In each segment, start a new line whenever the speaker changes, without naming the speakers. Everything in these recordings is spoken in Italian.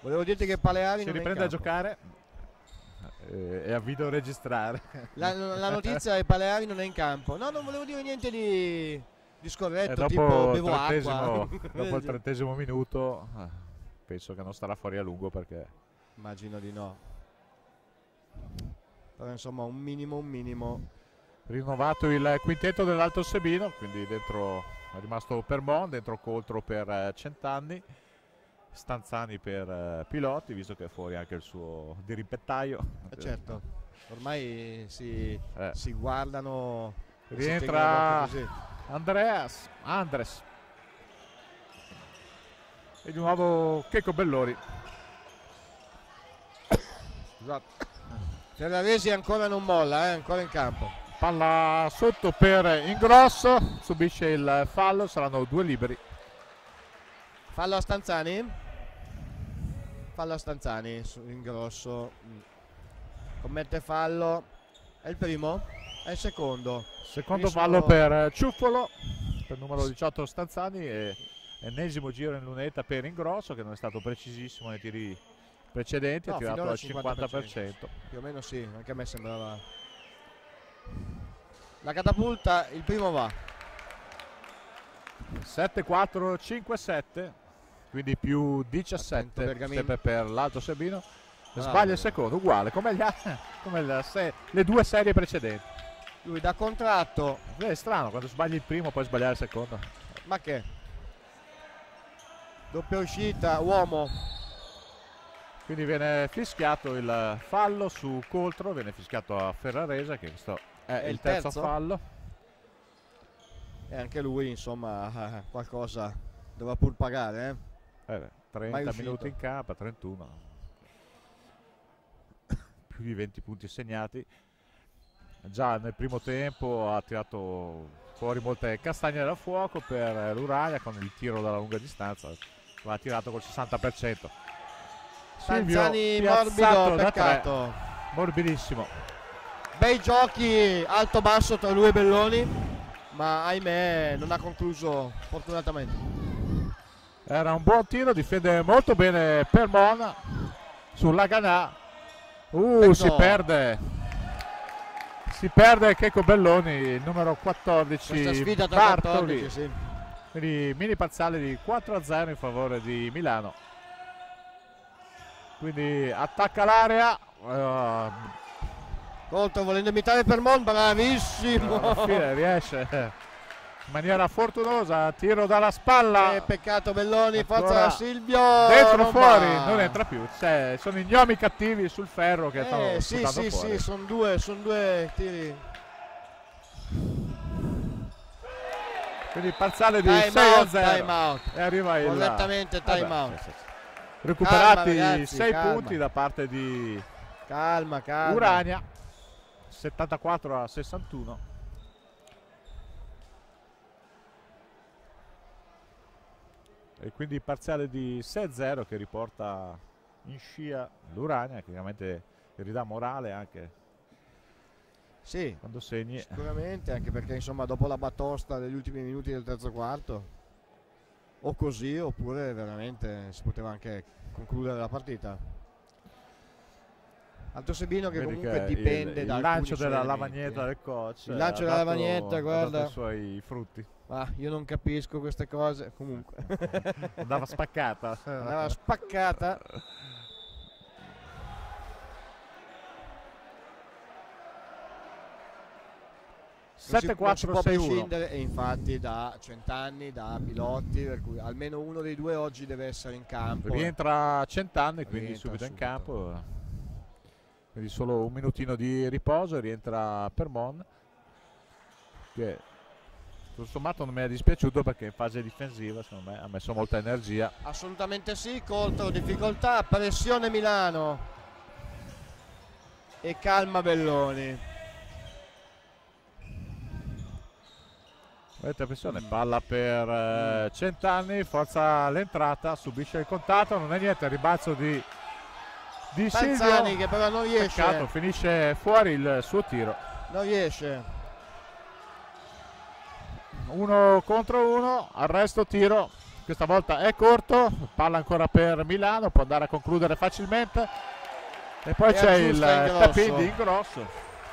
Volevo dirti che Paleari
si
non è in
riprende a
campo.
giocare e a videoregistrare.
La notizia è che Paleari non è in campo. No, non volevo dire niente di scorretto,
dopo
tipo bevo
il
acqua.
dopo il 30° minuto penso che non starà fuori a lungo, perché
Immagino di no. Però insomma un minimo.
rinnovato il quintetto dell'Alto Sebino, quindi dentro è rimasto Permon, dentro Coltro per Centanni, Stanzani per Pilotti, visto che è fuori anche il suo dirimpettaio.
Certo, ormai si guardano.
Rientra Andres e di nuovo Checco Bellori.
Scusate. Ferraresi ancora non molla, ancora in campo.
Palla sotto per Ingrosso, subisce il fallo, saranno 2 liberi.
Fallo a Stanzani. Fallo a Stanzani, Ingrosso commette fallo. È il primo? È il secondo.
Secondo fallo per Ciuffolo, per numero 18 Stanzani, e ennesimo giro in lunetta per Ingrosso, che non è stato precisissimo nei tiri precedenti, ha tirato al 50%.
Più o meno sì, anche a me sembrava. La catapulta, il primo va.
7-4, 5-7, quindi più 17 sempre per l'Alto Sebino. Sbaglia il secondo, uguale come le 2 serie precedenti.
Lui da contratto.
È strano quando sbagli il primo poi sbagliare il secondo.
Ma che? Doppia uscita, uomo.
Quindi viene fischiato il fallo su Coltro, viene fischiato a Ferrarese, che questo è il terzo fallo.
E anche lui insomma qualcosa dovrà pur pagare.
30 minuti in campo, 31. Più di 20 punti segnati. Già nel primo tempo ha tirato fuori molte castagne dal fuoco per l'Urania con il tiro dalla lunga distanza. L'ha tirato col 60%.
Stanzani morbido, peccato.
Morbidissimo.
Bei giochi alto-basso tra lui e Belloni, ma ahimè non ha concluso fortunatamente.
Era un buon tiro, difende molto bene Permon sulla Ganà. Si perde Checco Belloni, il numero 14.
Questa sfida tra
Bartoli.
14, sì.
Quindi mini parziale di 4-0 in favore di Milano. Quindi attacca l'area.
Coltro volendo imitare Permon, bravissimo.
Alla fine riesce in maniera fortunosa, tiro dalla spalla.
Peccato Belloni, forza Silvio.
Dentro fuori, non entra più. Sono i gnomi cattivi sul ferro che stanno
sì,
fuori.
sono due tiri.
Quindi parziale di 6-0.
Time out.
E arriva il
correttamente time out.
Recuperati 6 punti da parte di
calma.
Urania, 74-61. E quindi parziale di 6-0 che riporta in scia l'Urania, che chiaramente ridà morale anche.
Sì,
quando segni.
Sicuramente, anche perché insomma dopo la batosta degli ultimi minuti del terzo quarto, o così oppure veramente si poteva anche concludere la partita. Alto Sebino che
vedi
comunque
che
dipende dal
lancio della lavagnetta del coach.
Il lancio della lavagnetta, guarda,
i suoi frutti.
Io non capisco queste cose, comunque.
Andava spaccata.
Andava spaccata. Non si può prescindere, e infatti da Centanni, da Pilotti, per cui almeno uno dei due oggi deve essere in campo.
Rientra Centanni, quindi subito in campo, quindi solo un minutino di riposo. Rientra Permon, che tutto sommato non mi è dispiaciuto perché in fase difensiva secondo me ha messo molta energia.
Assolutamente sì. Coltro, difficoltà, pressione Milano e calma Belloni.
Vedete, pressione, palla per Centanni, forza l'entrata, subisce il contatto, non è niente, il ribalzo di
Stanzani
Silvio,
che però non riesce.
Peccato, finisce fuori il suo tiro.
Non riesce.
1 contro 1, arresto tiro, questa volta è corto, palla ancora per Milano, può andare a concludere facilmente. E poi c'è il tap-in di Ingrosso.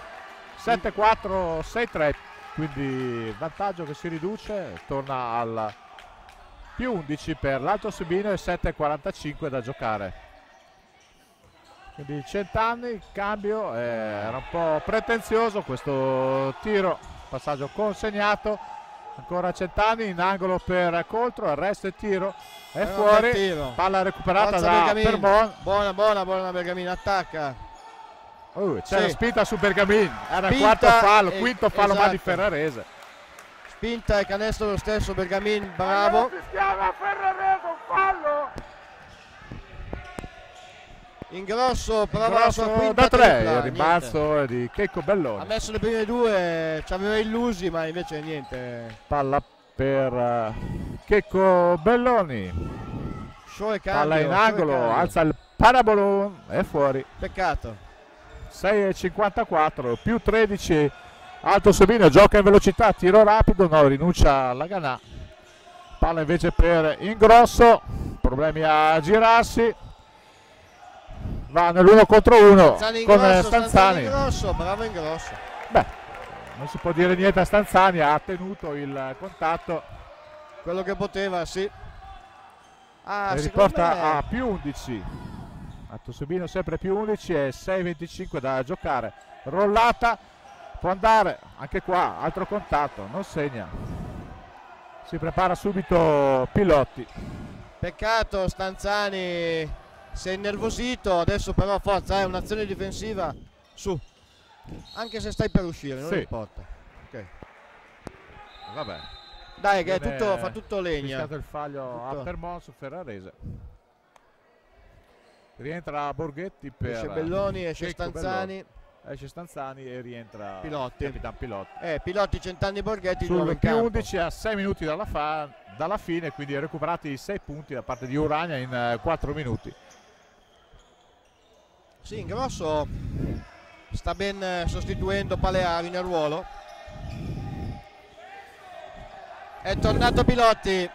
7-4, 6-3, quindi vantaggio che si riduce, torna al più 11 per l'Alto Sabino e 7-45 da giocare. Quindi Centanni, cambio, era un po' pretenzioso questo tiro, passaggio consegnato, ancora Centanni in angolo per Coltro, arresto e tiro, è fuori, palla recuperata da Permon.
Buona Bergamin, attacca.
C'è la spinta su Bergamin, era il quarto fallo, quinto fallo esatto. Ma di Ferrarese.
Spinta e canestro lo stesso, Bergamin, bravo.
Fischiava Ferrarese, un fallo.
Ingrosso prova la sua quinta
da 3,
tripla,
il rimbalzo di Checco Belloni.
Ha messo le prime due, ci aveva illusi, ma invece niente.
Palla per Checco Belloni. Palla in angolo, alza il parabolone, è fuori.
Peccato.
6,54 più 13 Alto Sabino, gioca in velocità, tiro rapido, no, rinuncia alla Ganà. Palla invece per Ingrosso, problemi a girarsi, va nell'1 contro 1 con Stanzani.
Bravo Ingrosso.
Beh, non si può dire niente a Stanzani, ha tenuto il contatto,
quello che poteva, sì.
E riporta a più 11. Alto Sabino sempre più 11 e 6,25 da giocare. Rollata, può andare anche qua, altro contatto, non segna. Si prepara subito Pilotti.
Peccato, Stanzani si è innervosito, adesso però forza, è un'azione difensiva, su. Anche se stai per uscire, non importa. Ok.
Vabbè.
Dai che è tutto, fa tutto legna.
È stato il faglio a Permon su Ferrarese. Rientra Borghetti per
esce Belloni, esce Stanzani.
Esce Stanzani e rientra
Pilotti.
Capitan Pilotti.
Pilotti, Centanni, Borghetti
sul più 11 a 6 minuti dalla fine, quindi recuperati 6 punti da parte di Urania in 4 minuti.
Sì, Ingrosso sta ben sostituendo Paleari nel ruolo. È tornato Pilotti.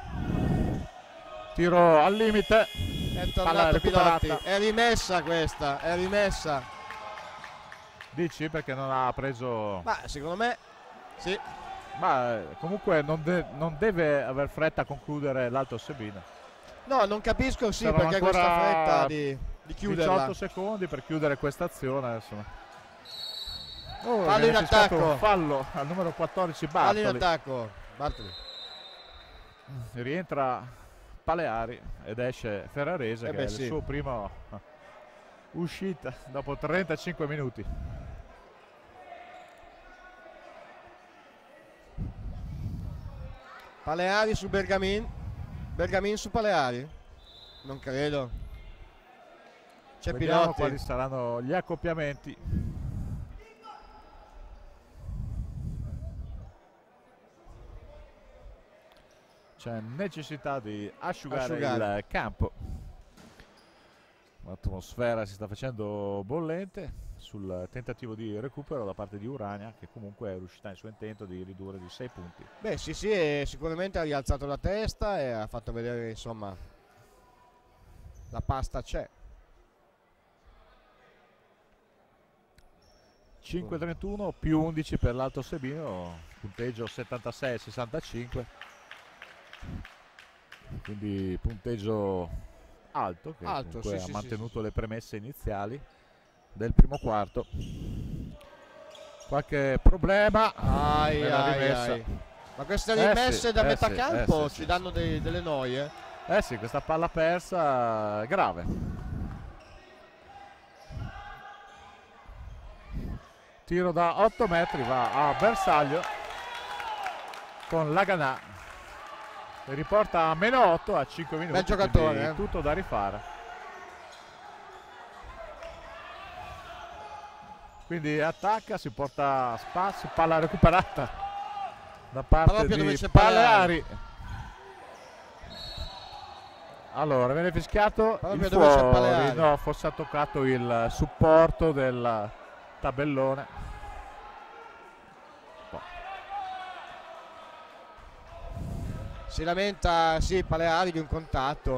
Tiro al limite.
È tornato Pilotti. È rimessa questa, è rimessa.
Dici perché non ha preso?
Ma secondo me sì.
Ma comunque non deve aver fretta a concludere l'Alto Sabino.
No, non capisco perché questa fretta di chiuderla.
18 secondi per chiudere questa azione.
Fallo in attacco.
Fallo al numero 14 Bartoli.
Fallo in attacco. Bartoli.
Rientra Paleari ed esce Ferrarese che è il suo primo uscita dopo 35 minuti.
Paleari su Bergamin. Bergamin su Paleari. Non credo. C'è
Vediamo
Pilotti.
Quali saranno gli accoppiamenti. C'è necessità di asciugare il campo. L'atmosfera si sta facendo bollente sul tentativo di recupero da parte di Urania, che comunque è riuscita nel suo intento di ridurre di 6 punti.
Beh sì, e sicuramente ha rialzato la testa e ha fatto vedere, insomma, la pasta c'è.
5-31 più 11 per l'Alto Sabino, punteggio 76-65, quindi punteggio alto che ha mantenuto le premesse iniziali del primo quarto. Qualche problema nella rimessa.
Ma queste rimesse da metà campo ci danno delle noie.
Sì, questa palla persa è grave. Tiro da 8 metri, va a bersaglio con Laganà e riporta a meno 8 a 5 minuti.
Bel giocatore,
tutto da rifare. Quindi attacca, si porta a spasso, palla recuperata da parte di Paleari. Allora viene fischiato il fuori, no, forse ha toccato il supporto del tabellone.
Si lamenta, sì, Paleari di un contatto.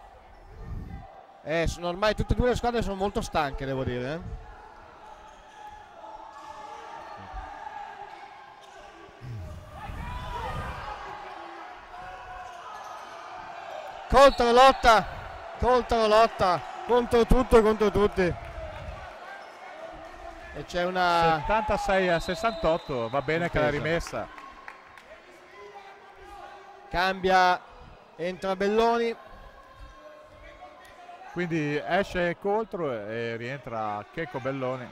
Ormai tutte e due le squadre sono molto stanche, devo dire. Coltaro lotta contro tutto e contro tutti. E c'è una
76-68, va bene che l'ha rimessa.
Cambia, entra Belloni.
Quindi esce Coltro e rientra Checco Belloni.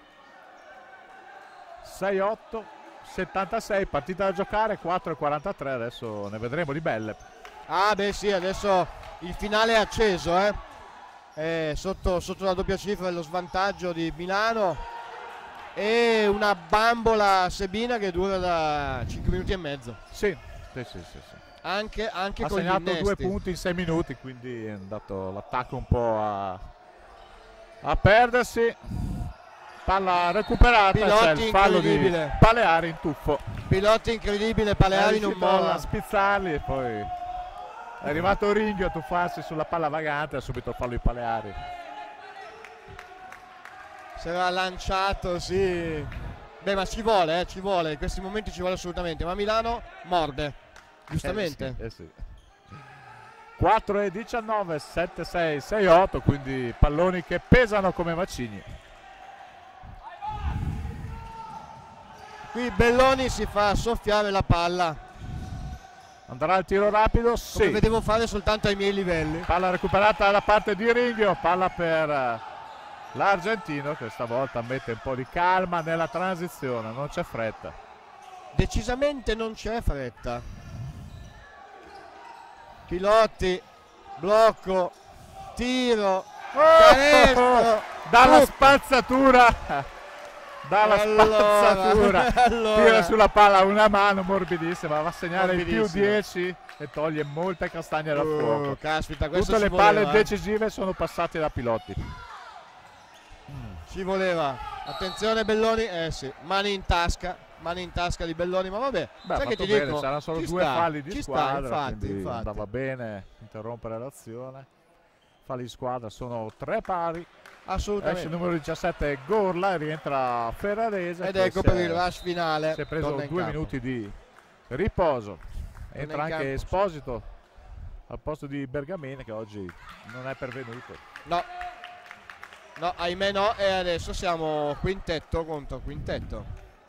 6-8-76, partita da giocare, 4-43, adesso ne vedremo di belle.
Ah beh sì, adesso il finale è acceso, sotto la doppia cifra dello svantaggio di Milano e una bambola sebina che dura da 5 minuti e mezzo.
Sì.
Anche
ha
con
segnato
gli innesti.
2 punti in 6 minuti, quindi è andato l'attacco un po' a perdersi. Palla recuperata, c'è il fallo di Paleari in tuffo.
Pilotti incredibile, Paleari non molla
a spizzarli e poi è arrivato Ringhio a tuffarsi sulla palla vagante e ha subito il fallo di Paleari.
Si era lanciato, sì. Beh, ma ci vuole, in questi momenti ci vuole assolutamente, ma Milano morde, giustamente.
Sì. 4-19, 7-6, 6-8, quindi palloni che pesano come macigni.
Qui Belloni si fa soffiare la palla.
Andrà al tiro rapido, sì.
Come vedevo fare soltanto ai miei livelli.
Palla recuperata dalla parte di Ringhio, palla per l'argentino che stavolta mette un po' di calma nella transizione, non c'è fretta.
Decisamente non c'è fretta. Pilotti, blocco, tiro, canestro,
dalla spazzatura.
Allora.
Tira sulla palla una mano morbidissima, va a segnare il più 10 e toglie molte castagne dal fuoco.
Caspita,
tutte le palle decisive sono passate da Pilotti.
Ci voleva, attenzione Belloni, sì, mani in tasca di Belloni, ma vabbè, sai che ti
bene,
dico,
saranno solo 2 falli di squadra, infatti. Andava bene interrompere l'azione. Falli di squadra sono 3 pari.
Assolutamente.
Esce il numero 17 Gorla e rientra Ferrarese.
Ed ecco per il rush finale.
Si è preso 2 minuti di riposo. Entra anche Esposito al posto di Bergamini che oggi non è pervenuto.
No, ahimè no, e adesso siamo quintetto contro quintetto.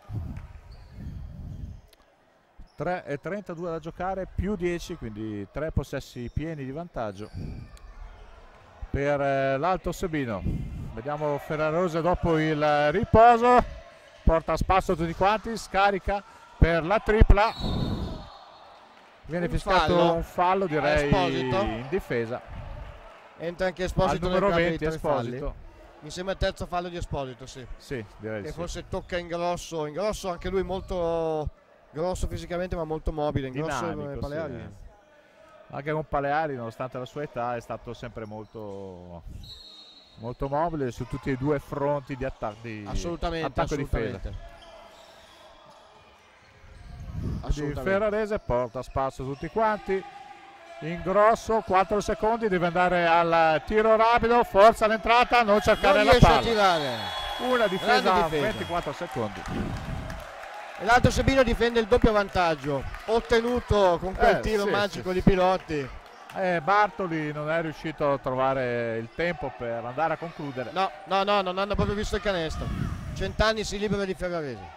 3-32 da giocare, più 10, quindi 3 possessi pieni di vantaggio per l'Alto Sebino. Vediamo Ferrarese dopo il riposo, porta a spasso tutti quanti, scarica per la tripla, viene fischiato un fallo direi in difesa.
Entra anche Esposito
al numero 20 Esposito.
Mi sembra il terzo fallo di Esposito, sì.
Sì, direi
che
sì.
Forse tocca in grosso anche lui molto grosso fisicamente ma molto mobile, in grosso come Paleari.
Sì. Anche con Paleari, nonostante la sua età, è stato sempre molto mobile su tutti e 2 fronti di attacco e difesa. Ferrarese porta a spasso tutti quanti, in grosso, 4 secondi, deve andare al tiro rapido, forza l'entrata, non cercare la palla. Una difesa a 24 secondi.
E l'Alto Sebino difende il doppio vantaggio ottenuto con quel tiro magico di Pilotti.
Bartoli non è riuscito a trovare il tempo per andare a concludere.
No, non hanno proprio visto il canestro. Centanni si libera di Ferrarese.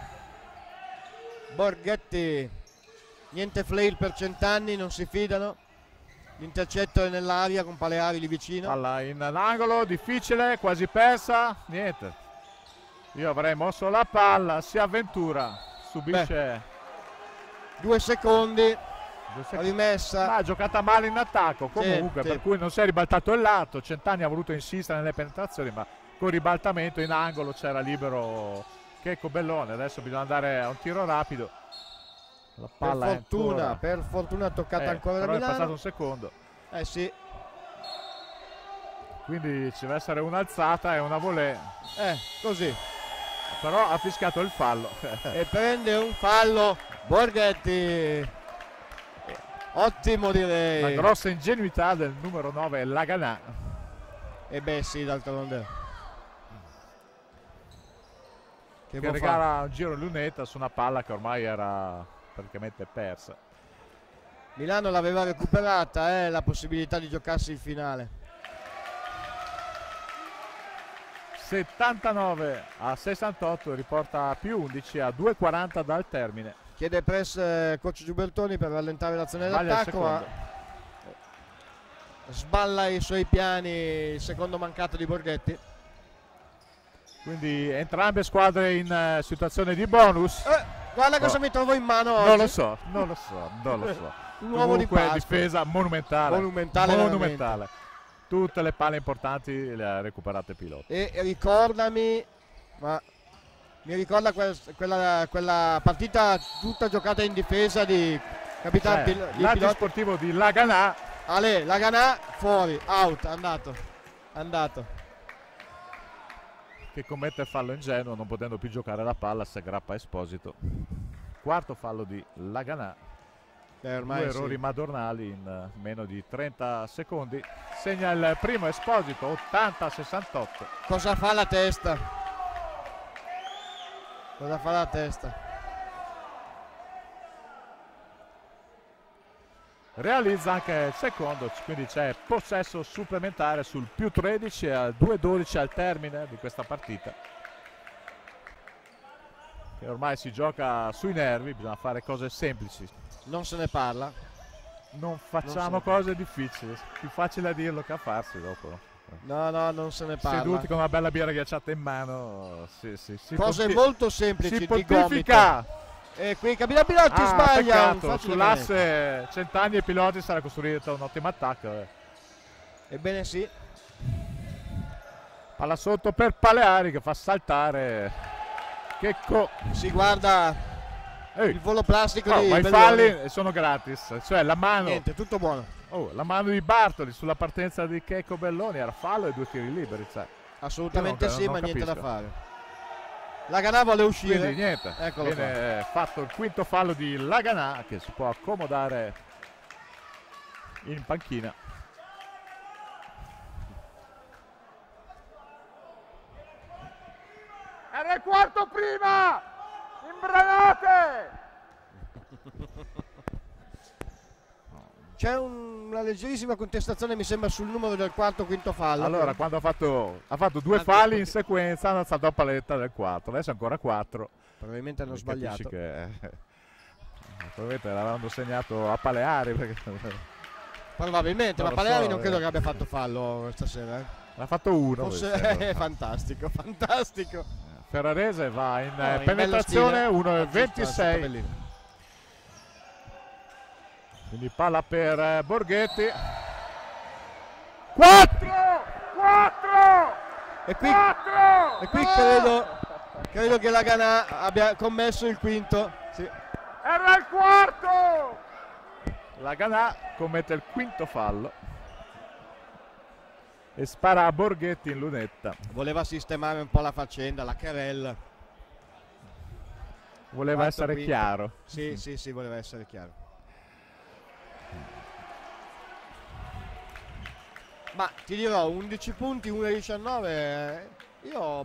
Borghetti, niente flail per Centanni, non si fidano. L'intercetto è nell'aria con Paleari lì vicino.
Palla in angolo, difficile, quasi persa, niente. Io avrei mosso la palla, si avventura, subisce
2 secondi. Rimessa,
ma ha giocata male in attacco comunque, per cui non si è ribaltato il lato. Centanni ha voluto insistere nelle penetrazioni, ma con ribaltamento in angolo c'era libero Checco Belloni. Adesso bisogna andare a un tiro rapido. La palla
per fortuna toccata ancora da
Milano. Però è passato un secondo.
Sì.
Quindi ci deve essere un'alzata e una volée.
Così.
Però ha fischiato il fallo.
E prende un fallo Borghetti. Ottimo direi.
La grossa ingenuità del numero 9 Laganà.
E beh sì, d'altronde.
Che regala un giro lunetta su una palla che ormai era praticamente persa.
Milano l'aveva recuperata, la possibilità di giocarsi il finale.
79-68, riporta più 11 a 2:40 dal termine.
Chiede press coach Giubertoni per rallentare l'azione d'attacco, ma sballa i suoi piani il secondo mancato di Borghetti.
Quindi entrambe squadre in situazione di bonus.
Guarda cosa mi trovo in mano oggi.
Non lo so.
Un uovo di Pasqua.
Difesa monumentale. Tutte le palle importanti le ha recuperate Pilotti.
E ricordami, ma mi ricorda quella partita tutta giocata in difesa di capitano
l'agio sportivo di Laganà.
Laganà fuori, out, andato.
Che commette il fallo ingenuo, non potendo più giocare la palla, si aggrappa a Esposito. Quarto fallo di Laganà.
Ormai
due errori madornali in meno di 30 secondi. Segna il primo Esposito, 80-68.
Cosa fa la testa?
Realizza anche il secondo, quindi c'è possesso supplementare sul più 13 a 2:12 al termine di questa partita. Che ormai si gioca sui nervi, bisogna fare cose semplici.
Non se ne parla.
Non facciamo cose difficili, più facile a dirlo che a farsi dopo.
No, non se ne parla.
Seduti con una bella birra ghiacciata in mano,
cose molto semplici,
si
di
pontifica.
gomito. E qui capita Pilotti sbaglia.
Sull'asse Centanni e Pilotti sarà costruito un ottimo attacco.
Ebbene sì.
Palla sotto per Paleari che fa saltare Checco.
Si guarda il volo plastico di
ma i falli sono gratis, cioè la mano.
Niente, tutto buono.
La mano di Bartoli sulla partenza di Checco Belloni era fallo e 2 tiri liberi. Cioè.
Assolutamente sì, ma niente da fare. Laganà vuole uscire.
Quindi niente, viene fatto il quinto fallo di Laganà che si può accomodare in panchina. Era il quarto prima! Imbranate!
C'è una leggerissima contestazione mi sembra sul numero del quinto fallo.
Allora quando ha fatto 2 falli in sequenza hanno alzato la paletta del 4, adesso ancora 4.
Probabilmente hanno sbagliato.
Probabilmente l'avevano segnato a Paleari perché...
Probabilmente, ma Paleari non credo che abbia fatto fallo stasera.
L'ha fatto uno.
Fantastico.
Ferrarese va in penetrazione 1,26. Quindi palla per Borghetti. 4!
E qui credo che Laganà abbia commesso il quinto. Sì.
Era il quarto! Laganà commette il quinto fallo e spara a Borghetti in lunetta.
Voleva sistemare un po' la faccenda, la querella.
Voleva essere chiaro.
Sì, voleva essere chiaro. Ma ti dirò, 11 punti, 1,19. Io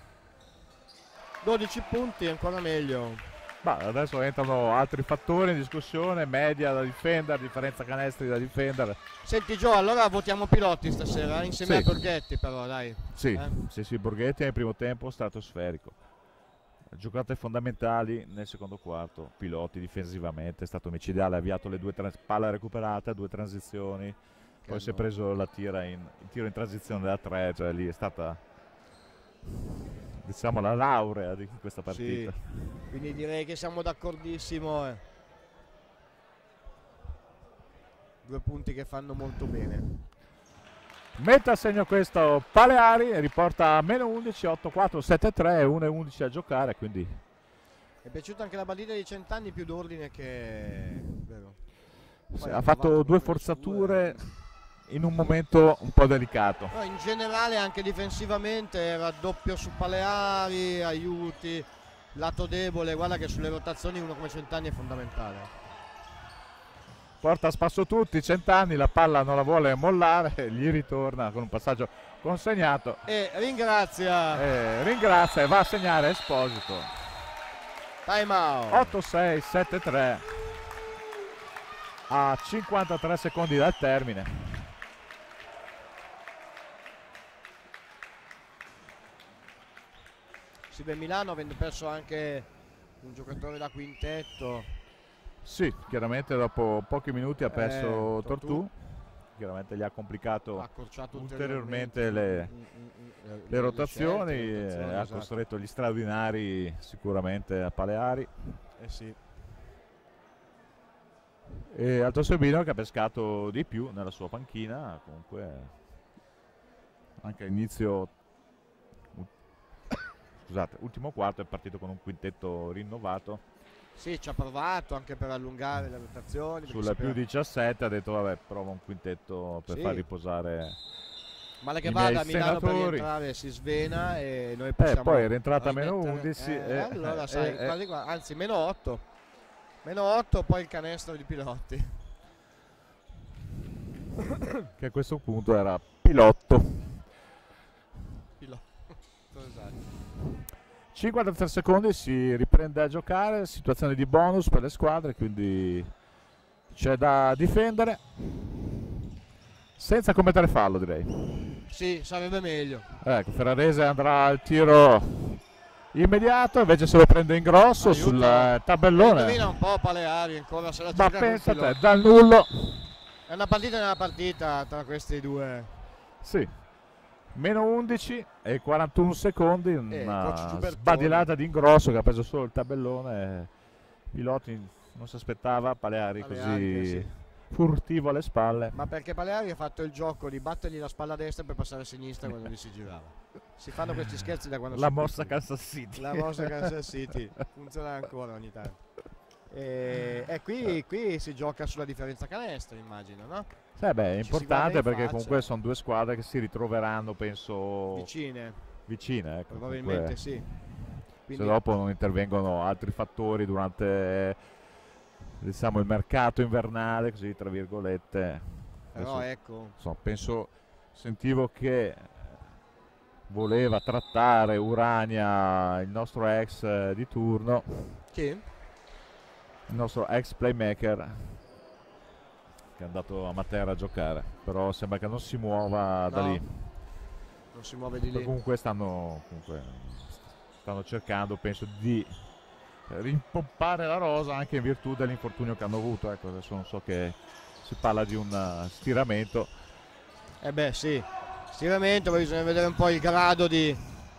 12 punti è ancora meglio.
Adesso entrano altri fattori in discussione, media da difendere, differenza canestri da difendere.
Senti Gio, allora votiamo Pilotti stasera insieme a Borghetti però, dai.
Sì, Borghetti nel primo tempo stratosferico. Giocate fondamentali nel secondo quarto, Pilotti difensivamente è stato micidiale, ha avviato le 2 palle recuperate, 2 transizioni, poi si è preso il tiro in transizione da 3, cioè lì è stata, diciamo, la laurea di questa partita.
Sì. Quindi direi che siamo d'accordissimo. 2 punti che fanno molto bene.
Mette a segno questo Paleari, riporta a meno 11, 8-4, 7-3 e 1-11 a giocare, quindi
è piaciuta anche la partita di Centanni, più d'ordine che vero.
Ha fatto 2 forzature in un momento un po' delicato.
No, in generale anche difensivamente era doppio su Paleari, aiuti, lato debole. Guarda che sulle rotazioni uno come Centanni è fondamentale.
porta a spasso tutti, Centanni, la palla non la vuole mollare, gli ritorna con un passaggio consegnato
e ringrazia
e va a segnare Esposito.
Time out.
8-6, 7-3 a 53 secondi dal termine.
Si vede Milano avendo perso anche un giocatore da quintetto.
Sì, chiaramente dopo pochi minuti ha perso Tortù, chiaramente gli ha complicato ulteriormente le rotazioni, ha costretto gli straordinari sicuramente a Paleari.
Sì.
E Alto Sebino che ha pescato di più nella sua panchina, comunque anche all'inizio, scusate, ultimo quarto è partito con un quintetto rinnovato.
Sì, ci ha provato anche per allungare le rotazioni.
Sulla più 17 ha detto vabbè, prova un quintetto per far riposare.
Male che vada a Milano per rientrare si svena e noi possiamo
poi è rientrata meno 11
allora sai, anzi meno 8, poi il canestro di Pilotti
che a questo punto era Pilotto.
Esatto.
53 secondi, si riprende a giocare, situazione di bonus per le squadre, quindi c'è da difendere senza commettere fallo, direi.
Sì, sarebbe meglio.
Ecco, Ferrarese andrà al tiro immediato, invece se lo prende in grosso sul tabellone.
Indovina un po' Paleari ancora se la
ma
gioca.
pensa te, dal nullo.
È una partita nella partita tra questi due.
Sì. Meno 11 e 41 secondi, una sbadilata di ingrosso che ha preso solo il tabellone. Piloti non si aspettava, Paleari così furtivo alle spalle.
Ma perché Paleari ha fatto il gioco di battergli la spalla destra per passare a sinistra quando gli si girava. Si fanno questi scherzi da quando
la mossa Kansas City.
La mossa Kansas City funziona ancora ogni tanto. E qui si gioca sulla differenza canestro, immagino, no?
Beh, è importante perché comunque sono due squadre che si ritroveranno, penso,
vicine,
ecco,
probabilmente
comunque,
sì.
Quindi, se dopo non intervengono altri fattori durante, diciamo, il mercato invernale, così tra virgolette.
Però
adesso,
ecco,
sentivo che voleva trattare Urania, il nostro ex di turno.
Chi?
Il nostro ex playmaker che è andato a Matera a giocare, però sembra che non si muova da lì.
Non si muove di lì.
Comunque stanno cercando, penso, di rimpompare la rosa anche in virtù dell'infortunio che hanno avuto. Ecco, adesso non so, che si parla di un stiramento.
Sì, stiramento, poi bisogna vedere un po' il grado di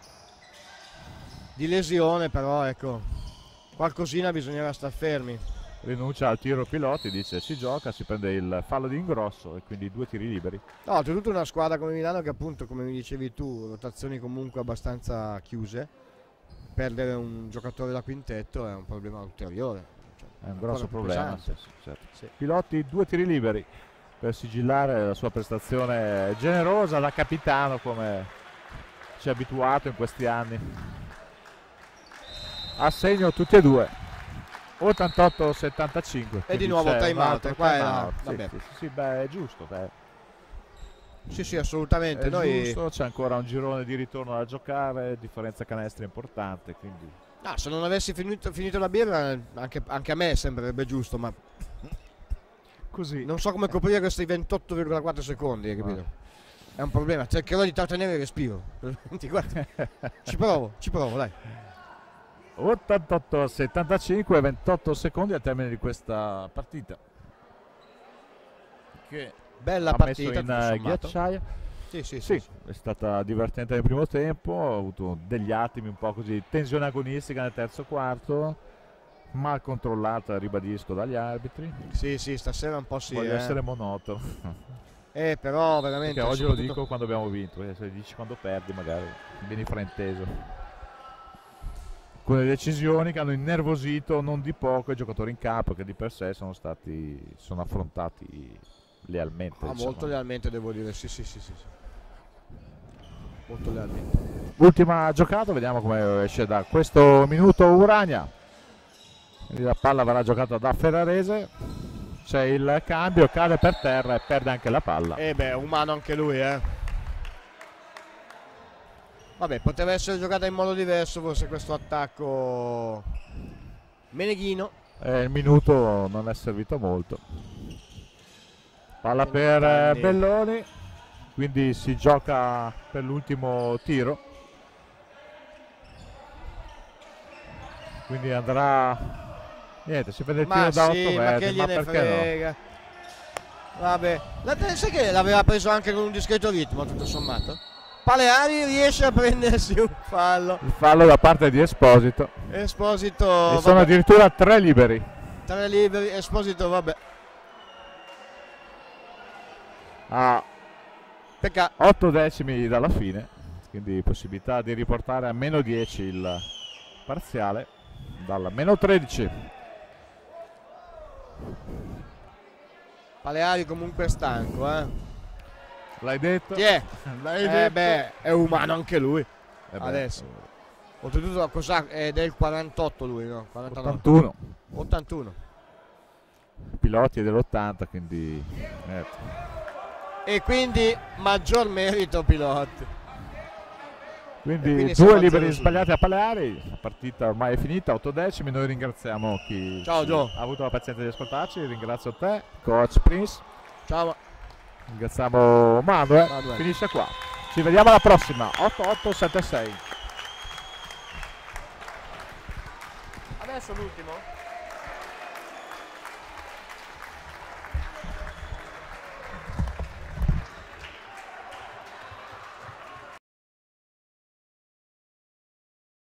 lesione, però ecco, qualcosina bisognerà star fermi.
Rinuncia al tiro Piloti, dice si gioca, si prende il fallo di ingrosso e quindi 2 tiri liberi.
No, c'è tutta una squadra come Milano che, appunto, come mi dicevi tu, rotazioni comunque abbastanza chiuse. Perdere un giocatore da quintetto è un problema ulteriore.
È un grosso problema. Certo.
Sì.
Piloti 2 tiri liberi per sigillare la sua prestazione generosa da capitano, come ci ha abituato in questi anni. A segno tutti e due. 88-75
e di nuovo time out, qua
sì, è giusto,
sì, assolutamente,
giusto, c'è ancora un girone di ritorno da giocare, differenza canestri importante, quindi
se non avessi finito la birra anche a me sembrerebbe giusto, ma
così
non so come coprire questi 28,4 secondi, capito? È un problema, cercherò di trattenere il respiro. ci provo, dai.
88-75, 28 secondi al termine di questa partita, che
bella
ha
partita
messo in ghiacciaia. Sì, è stata divertente nel primo tempo, ha avuto degli attimi un po' così, tensione agonistica nel terzo quarto, mal controllata, ribadisco, dagli arbitri.
Sì, stasera un po'
voglio essere monotono.
Però veramente,
perché oggi lo dico quando abbiamo vinto, se dici quando perdi magari vieni frainteso. Con le decisioni che hanno innervosito non di poco i giocatori in campo, che di per sé sono affrontati lealmente.
Molto lealmente, devo dire, sì. Molto lealmente.
Ultima giocata, vediamo come esce da questo minuto Urania. La palla verrà giocata da Ferrarese. c'è il cambio, cade per terra e perde anche la palla.
E beh, umano anche lui, Vabbè, poteva essere giocata in modo diverso forse questo attacco meneghino.
Il minuto non è servito molto. Palla per Belloni, quindi si gioca per l'ultimo tiro. Quindi andrà, niente, si vede il tiro da 8 metri, ma perché no?
Vabbè, sai che l'aveva preso anche con un discreto ritmo tutto sommato. Paleari riesce a prendersi un fallo.
Il fallo da parte di Esposito.
Esposito.
E sono addirittura 3 liberi.
3 liberi, Esposito, vabbè.
A
peccato.
8 decimi dalla fine, quindi possibilità di riportare a meno 10 il parziale dalla meno 13.
Paleari comunque è stanco,
L'hai detto?
Chi è?
L'hai detto?
Beh, è umano anche lui. Adesso. Oltretutto cos'ha? È del 48 lui, no?
81.
81.
Piloti è dell'80, quindi
e quindi maggior merito Pilotti.
Quindi 2 liberi sbagliati a Paleari. La partita ormai è finita, 8 decimi. Noi ringraziamo chi
Ciao, Gio.
ha avuto la pazienza di ascoltarci. Ringrazio te, coach Prince.
Ciao.
Ringraziamo Manuel. Finisce qua. Ci vediamo alla prossima. 8-8-7-6.
Adesso l'ultimo.